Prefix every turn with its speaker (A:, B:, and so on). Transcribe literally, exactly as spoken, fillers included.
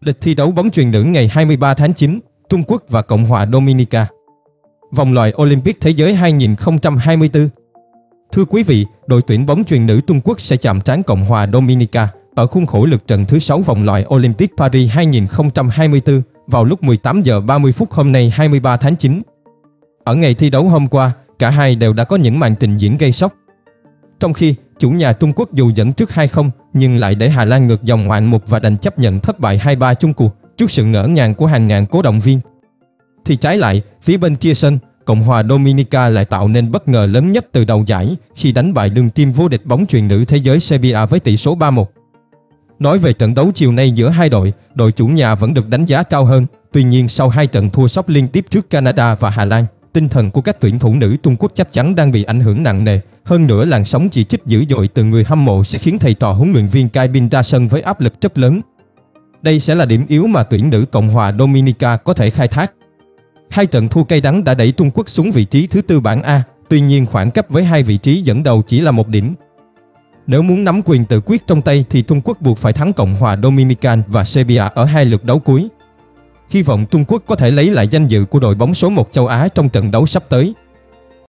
A: Lịch thi đấu bóng chuyền nữ ngày hai mươi ba tháng chín, Trung Quốc và Cộng hòa Dominica. Vòng loại Olympic Thế giới hai không hai tư. Thưa quý vị, đội tuyển bóng chuyền nữ Trung Quốc sẽ chạm trán Cộng hòa Dominica ở khuôn khổ lượt trận thứ sáu vòng loại Olympic Paris hai không hai tư vào lúc mười tám giờ ba mươi phút hôm nay hai mươi ba tháng chín. Ở ngày thi đấu hôm qua, cả hai đều đã có những màn trình diễn gây sốc. Trong khi chủ nhà Trung Quốc dù dẫn trước hai không nhưng lại để Hà Lan ngược dòng ngoạn mục và đành chấp nhận thất bại hai ba chung cuộc trước sự ngỡ ngàng của hàng ngàn cố động viên. Thì trái lại, phía bên kia sân, Cộng hòa Dominica lại tạo nên bất ngờ lớn nhất từ đầu giải khi đánh bại đương kim vô địch bóng chuyền nữ thế giới Serbia với tỷ số ba một. Nói về trận đấu chiều nay giữa hai đội, đội chủ nhà vẫn được đánh giá cao hơn. Tuy nhiên sau hai trận thua sốc liên tiếp trước Canada và Hà Lan, tinh thần của các tuyển thủ nữ Trung Quốc chắc chắn đang bị ảnh hưởng nặng nề. Hơn nữa, làn sóng chỉ trích dữ dội từ người hâm mộ sẽ khiến thầy trò huấn luyện viên Kai Bin ra sân với áp lực rất lớn. Đây sẽ là điểm yếu mà tuyển nữ Cộng hòa Dominica có thể khai thác. Hai trận thua cay đắng đã đẩy Trung Quốc xuống vị trí thứ tư bảng A, tuy nhiên khoảng cách với hai vị trí dẫn đầu chỉ là một điểm. Nếu muốn nắm quyền tự quyết trong tay thì Trung Quốc buộc phải thắng Cộng hòa Dominican và Serbia ở hai lượt đấu cuối. Hy vọng Trung Quốc có thể lấy lại danh dự của đội bóng số một châu Á trong trận đấu sắp tới.